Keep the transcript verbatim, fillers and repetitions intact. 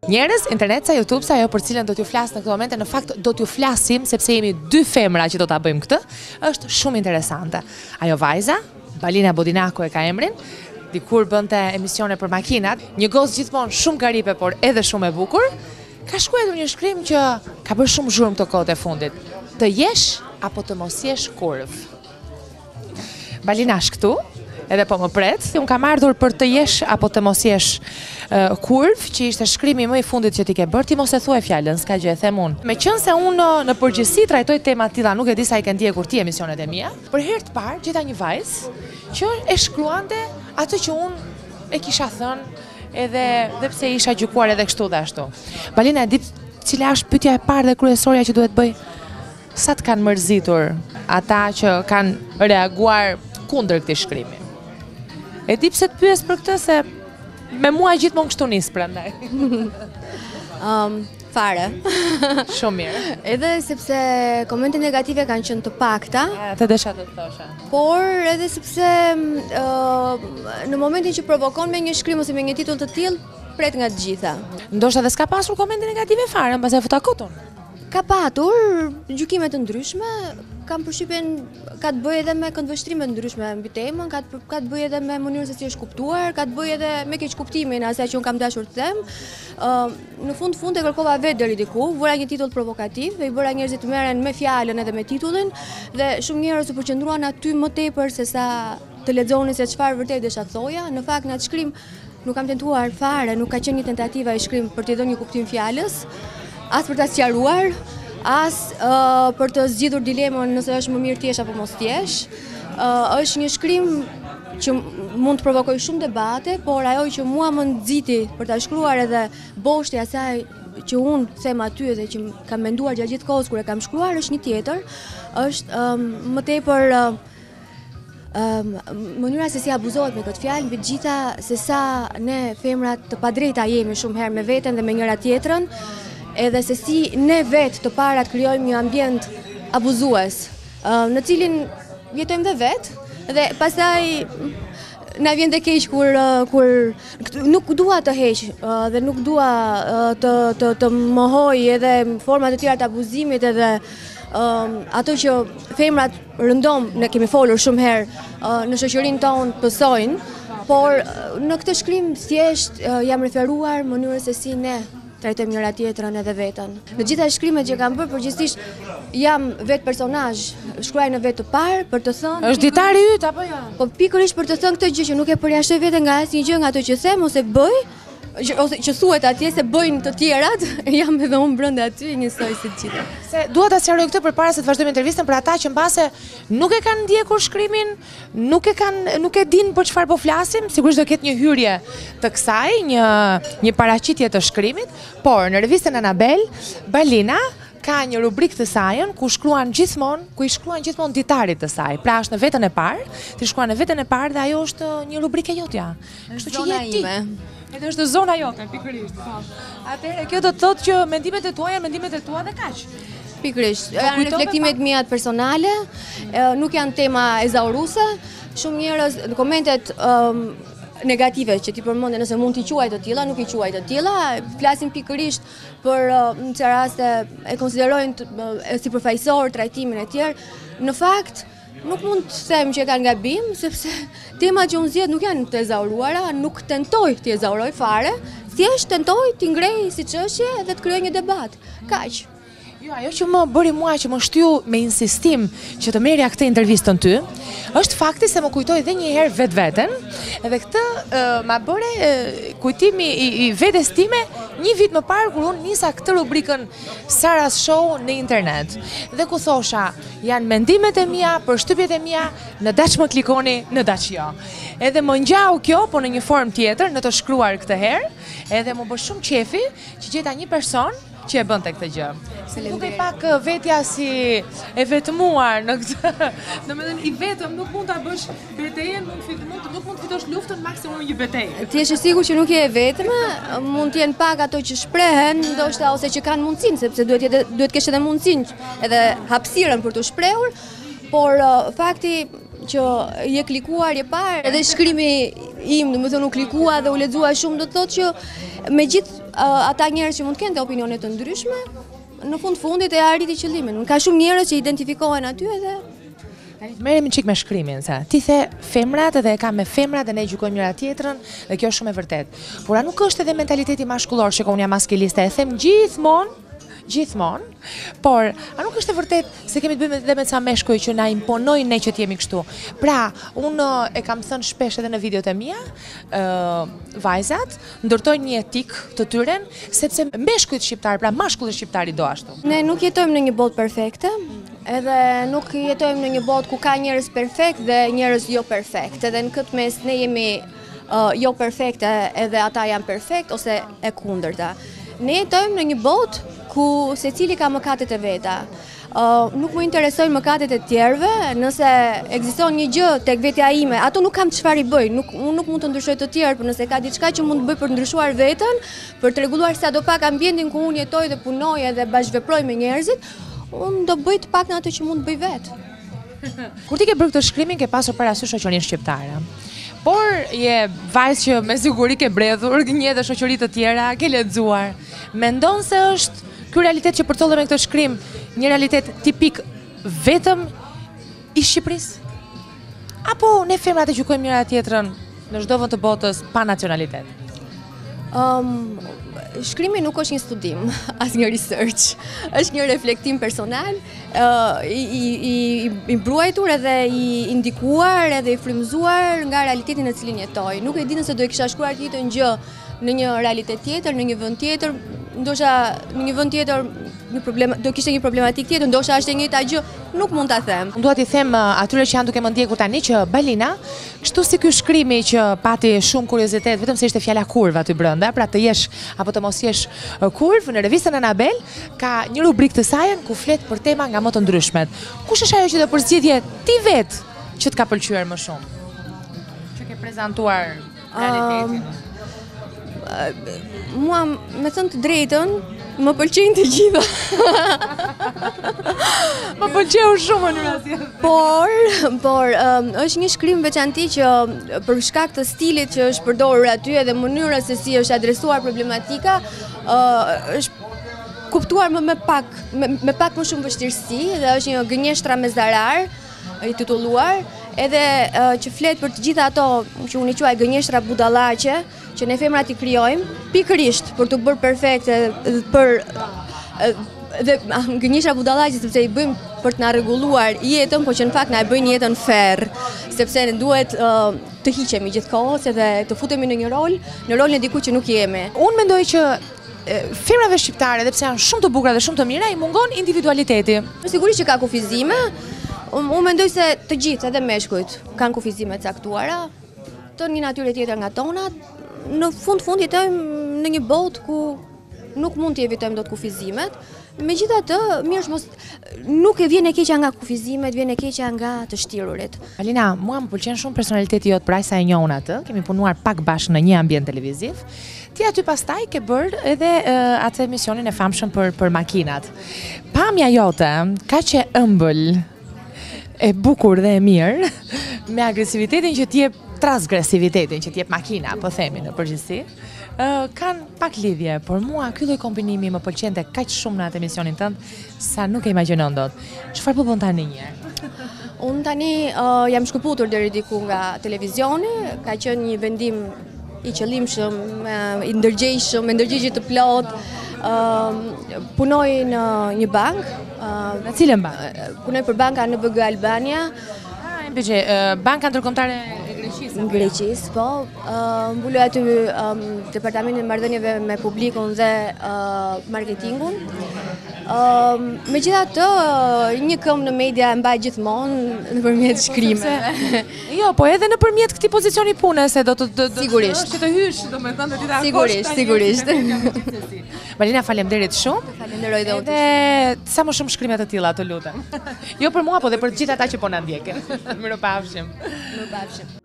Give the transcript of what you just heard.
Njerëz, internet sa YouTube sa ajo për cilën do t'ju flas në këtë moment, në fakt do t'ju flasim sepse jemi dy femra që do ta bëjmë këtë, është shumë interesante. Ajo vajza, Balina Bodinako e ka emrin, dikur bënte emisione për makinat, një gozë gjithmonë shumë garipe, por edhe shumë e bukur, ka shkruar një shkrim që ka bërë shumë zhurmë këto kohët e fundit. Të jesh apo të mos jesh kurv. Balina është këtu, edhe po më pret. Unë kam ardhur për të jesh apo të mos jesh uh, kurv, që ishte shkrimi më i fundit që ti ke bërë, ti mos e thuaj fjalën, s'ka gjë, e them unë. Meqense unë në përgjithësi trajtoj tema të tilla, nuk e di sa i ke ndjekur ti emisionet e mia, për herë të parë gjeta një vajzë që e shkruante atë që unë e kisha thënë, edhe dhe pse isha gjykuar edhe kështu dhe ashtu. Balina, e di cila është pyetja e parë dhe kryesorja që duhet bëj? Sa të kanë mërzitur ata që kanë reaguar kundër këtij shkrimi? E di pse të pyes për këtë, se me mua gjithmonë kështu nis prandaj. um, fare. Shumë mirë. Edhe sepse komente negative kanë qenë të pakta. Të desha të thosha. Por edhe sepse uh, në momentin që provokon me një shkrim ose me një titull të tillë, pret nga të gjitha. Ndoshta edhe s'ka pasur komente negative fare, mbas e futa kotun. Ka patur gjykime të ndryshme, kam përshtypjen ka të bëjë edhe me këndvështrime të ndryshme mbi temën, ka të, ka të bëjë edhe me mënyrën se si është kuptuar, ka të bëjë edhe me keq kuptimin asaj që unë kam dashur të them. Uh, në fund fund e kërkova vetë deri diku, vëra një titull provokativ, dhe i bëra njerëzit të merren me fjalën edhe me titullin, dhe shumë njerëz u përqendruan aty më tepër se sa të lexonin se çfarë vërtet desha të thoja. Në fakt në atë shkrim nuk kam tentuar fare, nuk ka qenë një tentativë e shkrim për t'i dhënë një kuptim fjalës, as për ta sqaruar, as uh, për të zgjidhur dilemën nëse është më mirë t'jesh apo mos t'jesh. Uh, është një shkrim që mund të provokojë shumë debate, por ajo që mua më nxiti për ta shkruar edhe boshti asaj që unë them aty dhe që kam menduar gjatë gjithë kohës kur e kam shkruar është një tjetër, është um, më tepër uh, um, mënyra se si abuzohet me këtë fjalë, mbi të gjitha se sa ne femrat të padrejta jemi shumë herë me veten dhe me njëra tjetrën, edhe se si ne vetë të parat krijojmë një ambient abuzues, në cilin jetojmë dhe vetë, dhe pastaj na vjen dhe keq kur, kur nuk dua të heq dhe nuk dua të, të, të mohoj edhe format e tjera të abuzimit edhe um, ato që femrat rëndom, ne kemi folur shumë herë në shoqërinë tonë pësojnë, por në këtë shkrim thjesht jam referuar mënyrës se si ne trajtojmë njëra tjetrën edhe veten. Në gjitha shkrimet që kam bërë, përgjithsisht jam vetë personazh, shkruaj në vetë të parë për të thënë. Është ditari yt apo jo? Po pikërisht për të thënë këtë gjë që nuk e përjashtoj veten nga asnjë gjë nga ato që them ose bëj, ose që thuhet atje se bëjnë të tjerat, jam edhe unë brenda aty njësoj si të gjitha. Se dua ta sqaroj këtë përpara se të vazhdojmë intervistën për ata që mbase nuk e kanë ndjekur shkrimin, nuk e kanë nuk e dinë për çfarë po flasim, sigurisht do ketë një hyrje të kësaj, një një paraqitje të shkrimit, por në revistën Anabel, Balina ka një rubrikë të sajën ku shkruan gjithmonë, ku i shkruan gjithmonë ditarit të saj. Pra është në vetën e parë, ti shkruan në vetën e parë dhe ajo është një rubrikë e jotja. Kështu që je ti. Edhe është zona jote, pikërisht. Atëherë kjo do të thotë që mendimet e tua janë mendimet e tua dhe kaq. Pikërisht, janë reflektimet mia personale, nuk janë tema ezauruese. Shumë njerëz në komentet um, negative që ti përmendë, nëse mund t'i quaj të tilla, nuk i quaj të tilla, flasin pikërisht për në çfarë raste e konsiderojnë të, si përfaqësor trajtimin e tjerë. Në fakt, nuk mund të them që kanë gabim, sepse temat që unë zgjedh nuk janë të ezauruara, nuk tentoj të ezauroj fare, thjesht tentoj t'i ngrej si çështje dhe të krijoj një debat. Kaq. Jo, ajo që më bëri mua që më shtyu me insistim që të merrja këtë intervistën ty, është fakti se më kujtoi edhe një herë vetveten, edhe këtë uh, ma bëre uh, kujtimi i, i vetes time një vit më parë kur unë nisa këtë rubrikën Sara's Show në internet. Dhe ku thosha, janë mendimet e mia, përshtypjet e mia, në daç më klikoni, në daç jo. Edhe më ngjau kjo, po në një formë tjetër, në të shkruar këtë herë, edhe më bë shumë qefi që gjeta një person që e bënte këtë gjë. Nuk e pak vetja si e vetmuar në këtë. Domethënë i vetëm nuk mund ta bësh betejën, nuk mund nuk mund të fitosh luftën, maksimum një betejë. Ti je sigurt që nuk je e vetme, mund të jenë pak ato që shprehen, ndoshta ose që kanë mundësinë, sepse duhet jetë duhet kesh edhe mundësinë edhe hapësirën për të shprehur, por fakti që je klikuar je parë, edhe shkrimi im, domethënë u klikua dhe u lexua shumë, do të thotë që me gjithë ata njerëz që mund të kenë dhe opinione të ndryshme, në fund fundit e arriti qëllimin. Ka shumë njerëz që identifikohen aty edhe merremi çik me shkrimin, se ti the femrat dhe e ka me femrat dhe ne gjykojmë njëra tjetrën dhe kjo është shumë e vërtet. Por a nuk është edhe mentaliteti maskullor që unë jam maskiliste, e them gjithmonë, gjithmonë, por a nuk është e vërtet se kemi të bëjmë edhe me ca meshkuj që na imponojnë ne që t'jemi kështu. Pra, unë e kam thënë shpesh edhe në videot e mia, uh, vajzat ndërtojnë një etik të tyre sepse meshkujt shqiptar, pra mashkulli shqiptar i do ashtu. Ne nuk jetojmë në një botë perfekte, edhe nuk jetojmë në një botë ku ka njerëz perfekt dhe njerëz jo perfekt. Edhe në këtë mes ne jemi uh, jo perfekte edhe ata janë perfekt ose e kundërta. Ne jetojmë në një botë ku secili ka mëkatet e veta. Uh, nuk më interesojnë mëkatet e tjerëve, nëse ekziston një gjë tek vetja ime, ato nuk kam çfarë i bëj, nuk unë nuk mund të ndryshoj të tjerë, por nëse ka diçka që mund të bëj për të ndryshuar veten, për të rregulluar sadopak ambientin ku unë jetoj dhe punoj dhe bashkëveproj me njerëzit, unë do bëj të paktën atë që mund të bëj vetë. Kur ti ke bërë këtë shkrimin, ke pasur parasysh shoqërinë shqiptare. Por je vajzë që me siguri ke bredhur, një dhe shoqëri të tjera, ke lexuar. Mendon se është ky realitet që përcollë me këtë shkrim, një realitet tipik vetëm i Shqipërisë? Apo ne femrat e gjykojmë njëra tjetrën në çdo vend të botës pa nacionalitet? Um, shkrimi nuk është një studim, as një research, është një reflektim personal, uh, i, i, i mbruajtur edhe i ndikuar edhe i frymëzuar nga realitetin në cilin jetoj. Nuk e di nëse do e kisha shkruar të njëjtën gjë në një realitet tjetër, në një vend tjetër, ndoshta në një vend tjetër një problem, do kishte një problematik tjetër, ndoshta është e njëjta gjë, nuk mund ta them. Unë dua t'i them atyre që janë duke më ndjekur tani që Balina, kështu si ky shkrimi që pati shumë kuriozitet, vetëm se ishte fjala kurve aty brenda, pra të jesh apo të mos jesh kurv, në revistën Anabel ka një rubrikë të saj ku flet për tema nga më të ndryshmet. Kush është ajo që do përzgjedhje ti vet që të ka pëlqyer më shumë? Që ke prezantuar realitetin? Um, Mua, me thënë të drejtën, më pëlqejnë të gjitha. Më pëlqeu shumë në rastin. Por, por um, është një shkrim veçanti që për shkak të stilit që është përdorur aty edhe mënyra se si është adresuar problematika, uh, është kuptuar më me pak, me, me pak më shumë vështirësi dhe është një gënjeshtra me zarar i titulluar, edhe uh, që flet për të gjitha ato që unë i quaj gënjeshtra budallaqe, që ne femrat i krijojmë pikërisht për të bërë perfekte, për dhe gënjeshtra budallaqe sepse i bëjmë për të na rregulluar jetën, por që në fakt na e bëjnë jetën ferr, sepse ne duhet uh, të hiqemi gjithkohës edhe të futemi në një rol, në rolin e dikujt që nuk jemi. Unë mendoj që femrave shqiptare, edhe pse janë shumë të bukura dhe shumë të mira, i mungon individualiteti. Sigurisht që ka kufizime. Unë mendoj se të gjithë, edhe meshkujt, kanë kufizime të caktuara, të një natyre tjetër nga tonat. Në fund fund jetojmë në një botë ku nuk mund të evitojmë dot kufizimet. Megjithatë, mirë është mos nuk e vjen e keqja nga kufizimet, vjen e keqja nga të shtirurit. Alina, mua më pëlqen shumë personaliteti jot, pra sa e njohun atë. Kemi punuar pak bashkë në një ambient televiziv. Ti aty pastaj ke bërë edhe uh, atë emisionin e famshëm për për makinat. Pamja jote, kaq e ëmbël, e bukur dhe e mirë, me agresivitetin që t'jep, transgresivitetin që t'jep makina, po themi në përgjithësi, uh, kanë pak lidhje, por mua ky lloj kombinimi më pëlqente kaq shumë në atë emisionin tënd, sa nuk e imagjinon dot. Çfarë po bën tani një herë? Unë tani uh, jam shkëputur deri diku nga televizioni, ka qenë një vendim i qëllimshëm, uh, i ndërgjegjshëm, me ndërgjegje të plot. Uh, punoj në një bank. Uh, në cilën bank? Punoj për banka N B G Albania. Ah, M B G, uh, banka ndërkombëtare e Greqisë. Në Greqisë, po. Uh, mbuloj aty um, departamentin e marrëdhënieve me publikun dhe uh, marketingun. Uh, Megjithatë, një këmbë në media e mbaj gjithmonë nëpërmjet shkrimeve. Jo, po edhe nëpërmjet këtij pozicioni pune se do të do, do, sigurisht që të hysh, domethënë do të ta Sigurisht, sigurisht. Balina, faleminderit shumë. Falenderoj dhe unë. Dhe sa më shumë shkrime të tilla, të lutem. Jo për mua, po dhe për të gjithë ata që po na ndjekin. Mirupafshim. Mirupafshim.